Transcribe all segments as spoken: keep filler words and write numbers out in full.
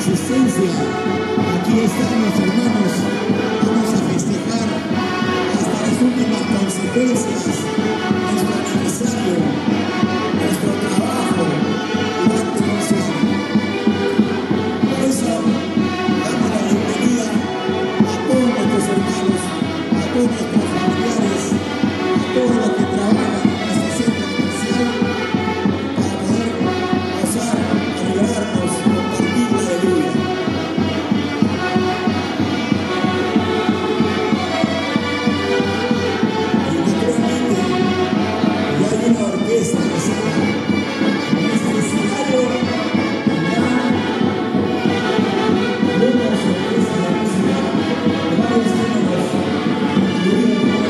asistencia. Aquí estamos, hermanos. Vamos a festejar hasta las últimas consecuencias nuestro aniversario, nuestro trabajo durante un siglo. Por eso damos la bienvenida a todos nuestros hermanos, a todos nuestros familiares, a todos los que trabajan en este centro comercial para poder gozar, alegrarnos, compartir la alegría. Y naturalmente ya hay una orquesta presente en este escenario. Ya vemos orquesta de música de varios géneros, incluido el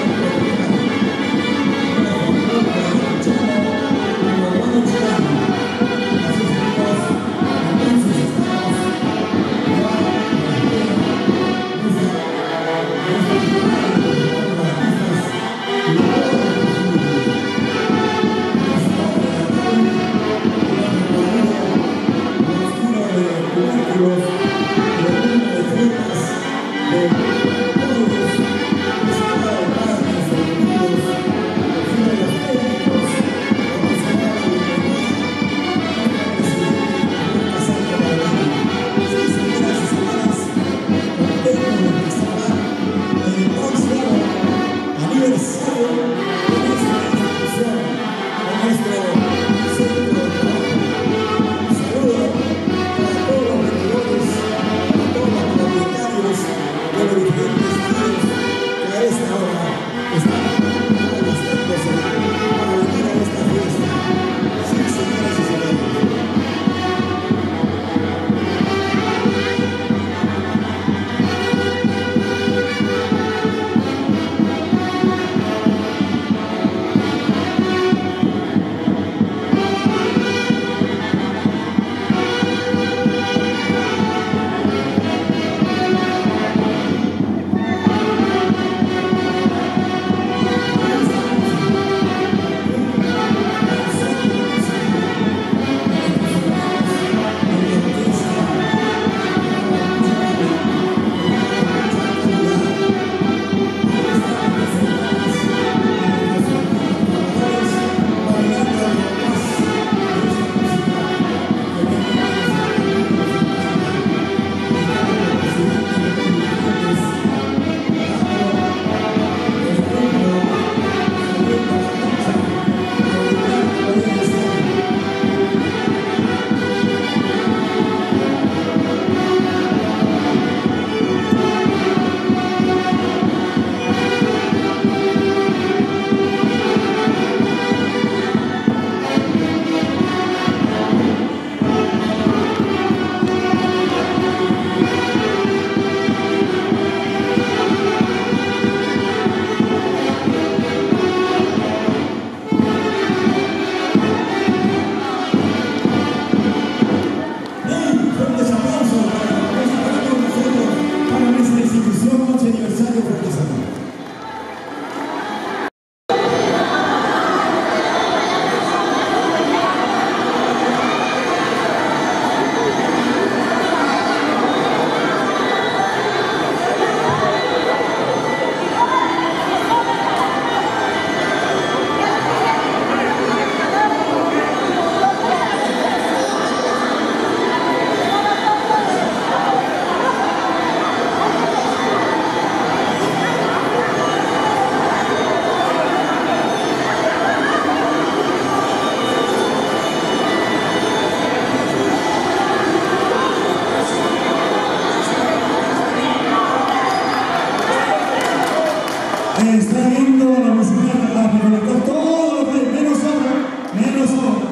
está viendo la bicicleta, a recolectar todo lo que hay, menos obra, menos obra.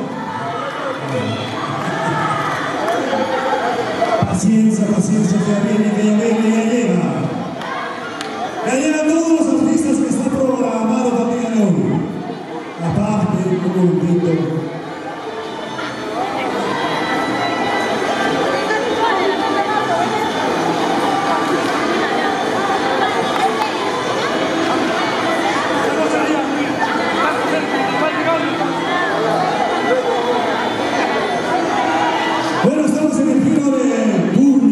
Paciencia, paciencia, que ya viene, que ya viene, ya llega. Ya llegan todos los artistas que están programados para el día de hoy. Aparte, un momentito. Bueno, estamos en el giro de Burro.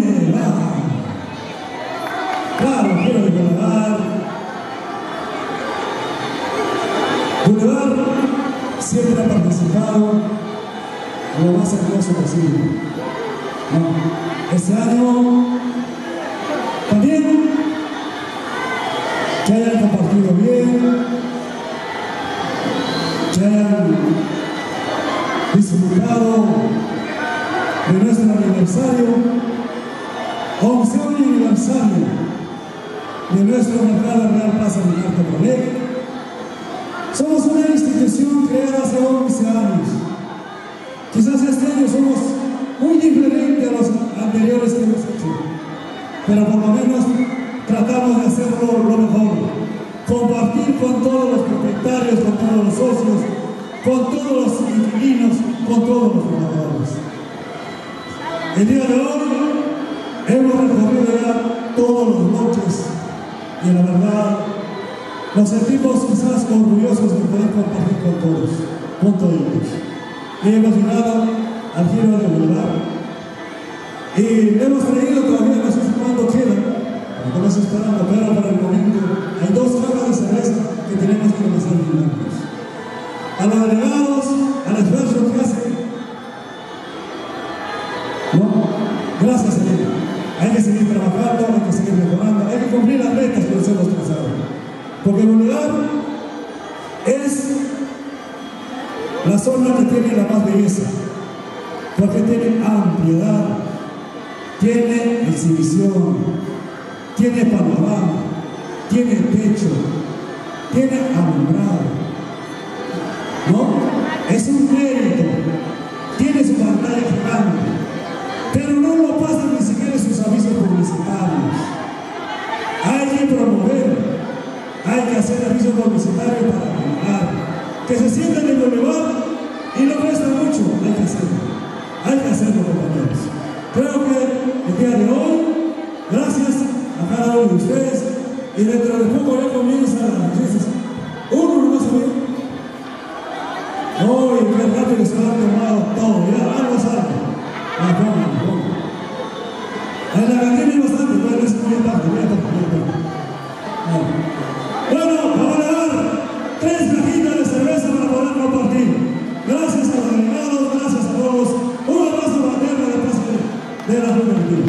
más hermoso posible. ¿No? Este año también que hayan compartido bien, que hayan disfrutado de nuestro aniversario, onceavo aniversario de nuestro Mercado Real Plaza Ricardo Colegio. Somos una institución creada hace once años. Quizás este año somos muy diferentes a los anteriores que hemos hecho, pero por lo menos tratamos de hacerlo lo mejor, compartir con todos los propietarios, con todos los socios, con todos los inquilinos, con todos los trabajadores. El día de hoy hemos recorrido ya todos los bloques y la verdad nos sentimos quizás orgullosos de poder compartir con todos, con todos ellos. Y hemos llegado al giro de Boulevard y le hemos traído todavía, no sé cuándo queda, estamos esperando, pero para el momento hay dos cajas de cerveza que tenemos que comenzar a brindarnos. A los delegados, al esfuerzo que hacen, ¿no? Gracias, Elena. Hay que seguir trabajando, hay que seguir mejorando, hay que cumplir las metas que nos hemos trazado. Porque Boulevard es la zona que tiene la más belleza, porque tiene ampliedad, tiene exhibición, tiene panorama, tiene techo, tiene alumbrado, ¿no? Es un crédito, tiene su pantalla gigante, pero no lo pasan ni siquiera en sus avisos publicitarios. Hay que promover, hay que hacer avisos publicitarios para mejorar, que se sientan en el Boulevard y no cuesta mucho, hay que hacerlo, hay que hacerlo, compañeros. Creo que el día de hoy, gracias a cada uno de ustedes, y dentro de poco ya comienzan las fiestas. Uno no va a subir. Hoy, qué rápido se lo han tomado todo, ya algo salgo. Ah, pongan, pongan. En la cantina hay bastante, pero es muy aparte, muy aparte, muy aparte. Bueno, vamos a dar tres cajitas de cerveza para poder compartir. Gracias a los delegados, gracias a todos. Un abrazo fraterno de parte de la juventud.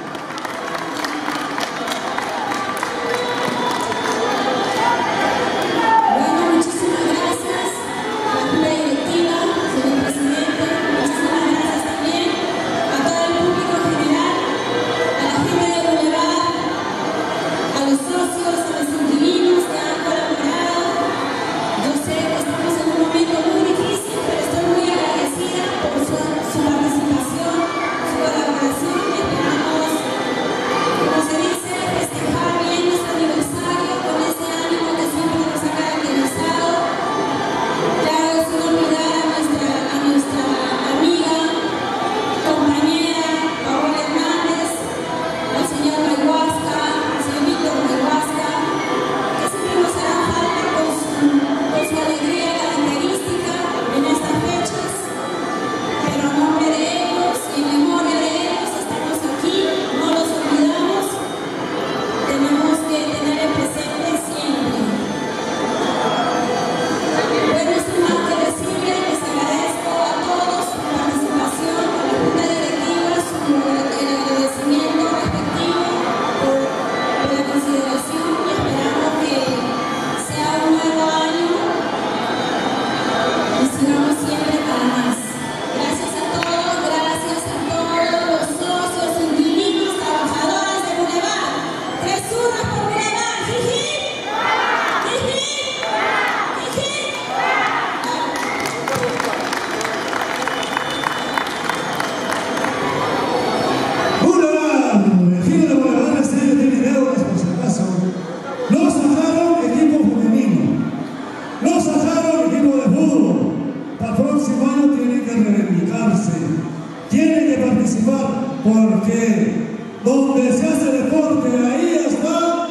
Porque donde se hace deporte, ahí está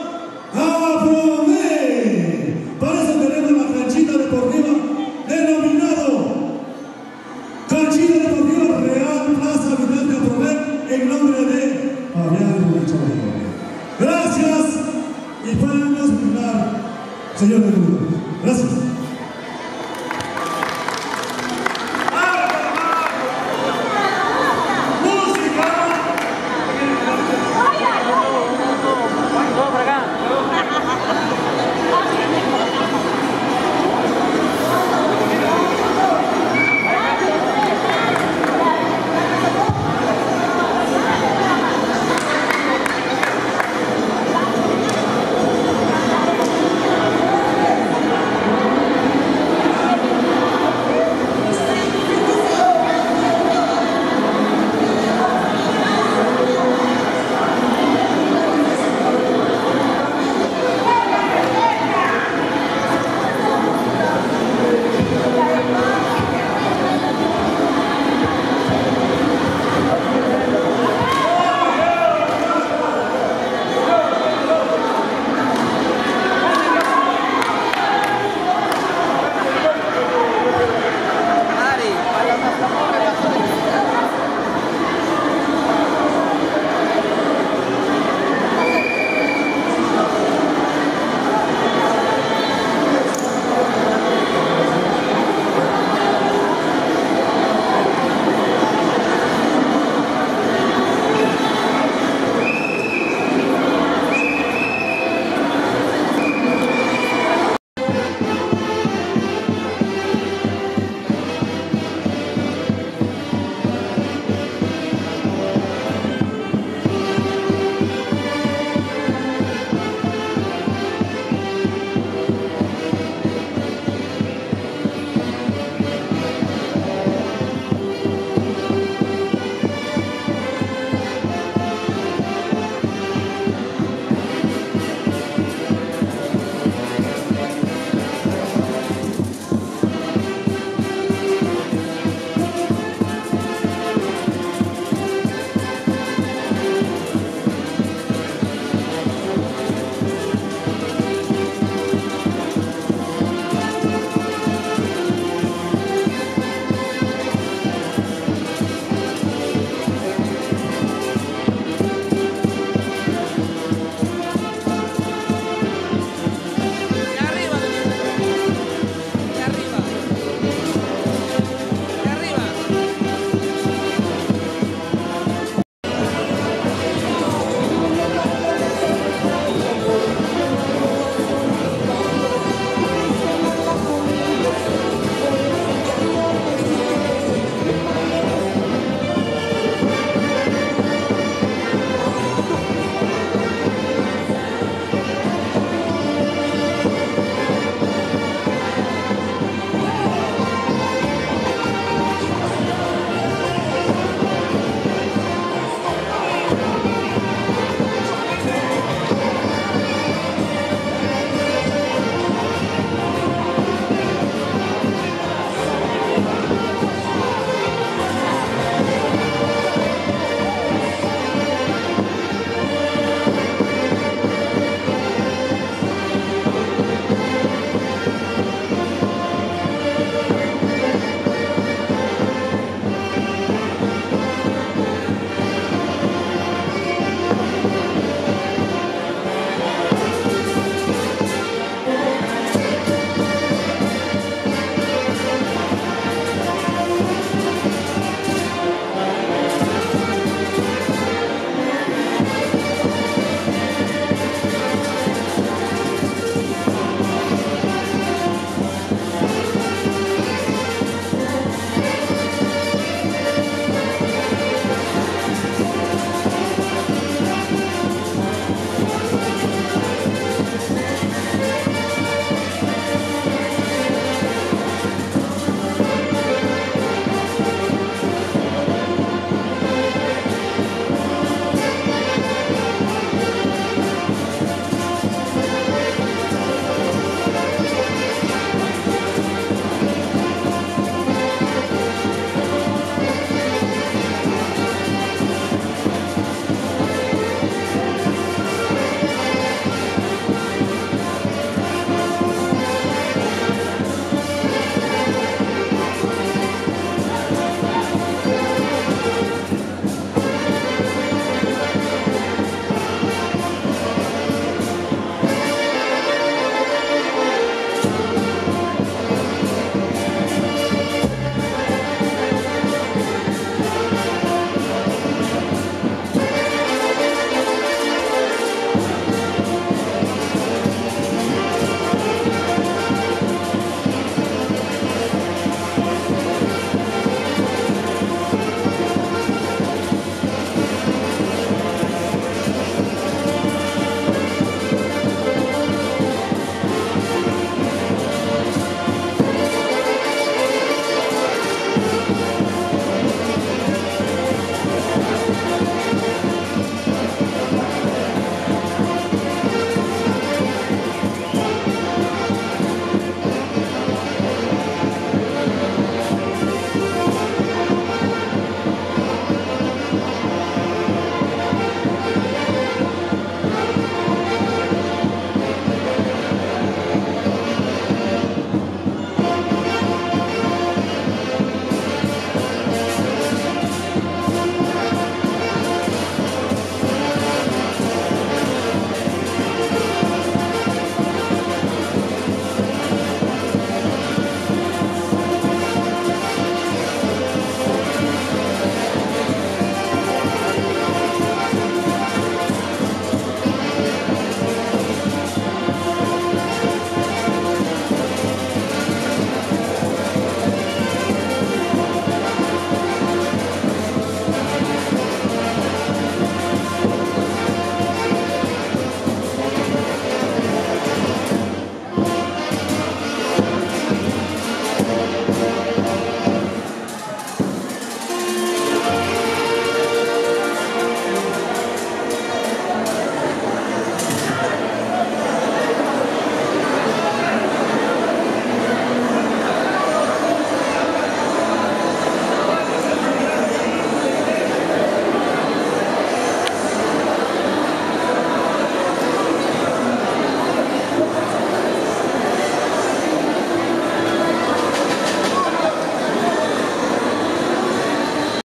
Afromed. Para eso tenemos la canchita deportiva denominado Canchita Deportiva Real Plaza Vidal de Afromed en nombre de Fabián Machado. Gracias y podemos brindar, señor de